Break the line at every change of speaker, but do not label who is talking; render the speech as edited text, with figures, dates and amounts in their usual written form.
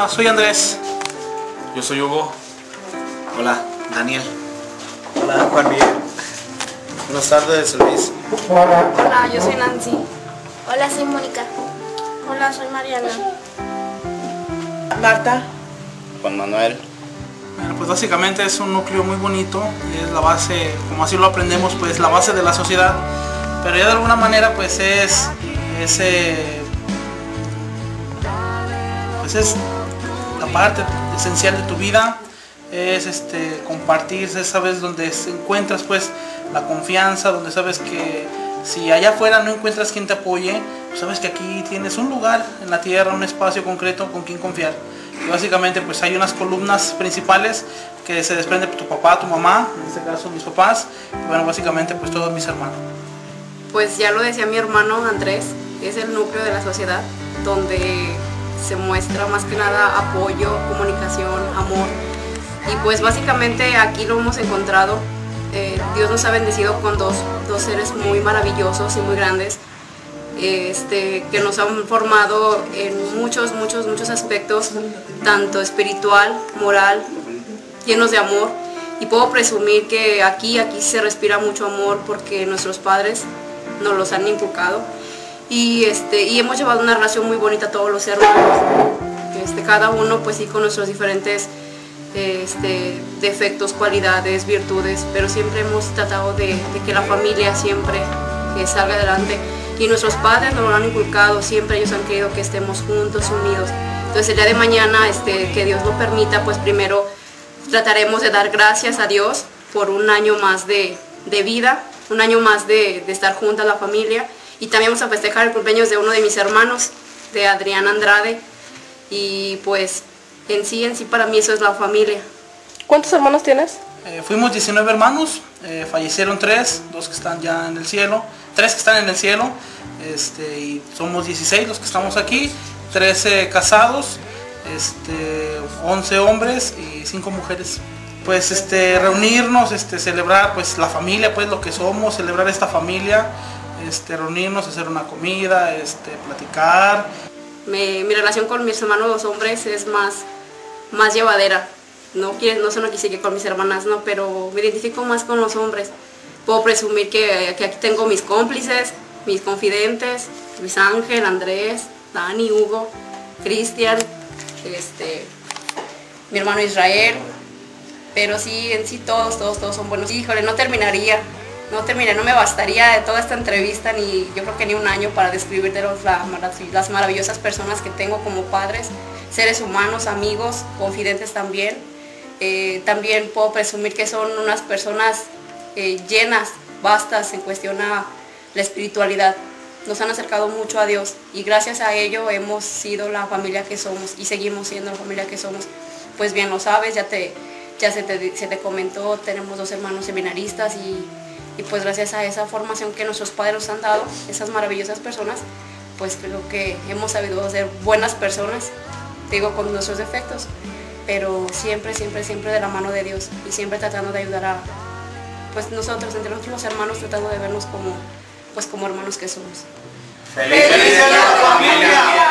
Hola, soy Andrés.
Yo soy Hugo.
Hola, Daniel.
Hola, Juan Miguel.
Buenas tardes, Luis.
Hola, yo soy Nancy.
Hola, soy Mónica.
Hola, soy Mariana.
Marta.
Juan Manuel.
Bueno, pues básicamente es un núcleo muy bonito, es la base, como así lo aprendemos, pues la base de la sociedad, pero ya de alguna manera pues es la parte esencial de tu vida, es compartir, sabes donde encuentras pues la confianza, donde sabes que si allá afuera no encuentras quien te apoye, pues sabes que aquí tienes un lugar en la tierra, un espacio concreto con quien confiar. Y básicamente pues hay unas columnas principales que se desprende tu papá, tu mamá, en este caso mis papás, y bueno, básicamente pues todos mis hermanos.
Pues ya lo decía mi hermano Andrés, es el núcleo de la sociedad donde se muestra más que nada apoyo, comunicación, amor. Y pues básicamente aquí lo hemos encontrado. Dios nos ha bendecido con dos seres muy maravillosos y muy grandes, que nos han formado en muchos aspectos, tanto espiritual, moral, llenos de amor. Y puedo presumir que aquí se respira mucho amor porque nuestros padres nos los han inculcado. Y hemos llevado una relación muy bonita todos los hermanos, cada uno pues sí con nuestros diferentes defectos, cualidades, virtudes, pero siempre hemos tratado de que la familia siempre salga adelante. Y nuestros padres nos lo han inculcado, siempre ellos han querido que estemos juntos, unidos. Entonces el día de mañana, que Dios lo permita, pues primero trataremos de dar gracias a Dios por un año más de vida, un año más de estar juntas la familia. Y también vamos a festejar el cumpleaños de uno de mis hermanos, de Adrián Andrade. Y pues en sí para mí eso es la familia.
¿Cuántos hermanos tienes?
Fuimos 19 hermanos, fallecieron 3, 2 que están ya en el cielo, 3 que están en el cielo, y somos 16 los que estamos aquí, 13 casados, 11 hombres y 5 mujeres. Pues reunirnos, celebrar pues la familia, pues lo que somos, celebrar esta familia, reunirnos, hacer una comida, platicar.
Mi relación con mis hermanos los hombres es más llevadera. No quise que con mis hermanas, no, pero me identifico más con los hombres. Puedo presumir que aquí tengo mis cómplices, mis confidentes, Luis Ángel, Andrés, Dani, Hugo, Cristian, mi hermano Israel. Pero sí, en sí todos son buenos. Híjole, no me bastaría de toda esta entrevista, yo creo que ni un año para describir las maravillosas personas que tengo como padres, seres humanos, amigos, confidentes también. También puedo presumir que son unas personas llenas, vastas en cuestión a la espiritualidad. Nos han acercado mucho a Dios y gracias a ello hemos sido la familia que somos y seguimos siendo la familia que somos. Pues bien lo sabes, se te comentó, tenemos 2 hermanos seminaristas y pues gracias a esa formación que nuestros padres nos han dado, esas maravillosas personas, pues creo que hemos sabido ser buenas personas, digo con nuestros defectos, pero siempre de la mano de Dios y siempre tratando de ayudar pues nosotros, entre nosotros los hermanos, tratando de vernos como hermanos que somos.
¡Felices familia!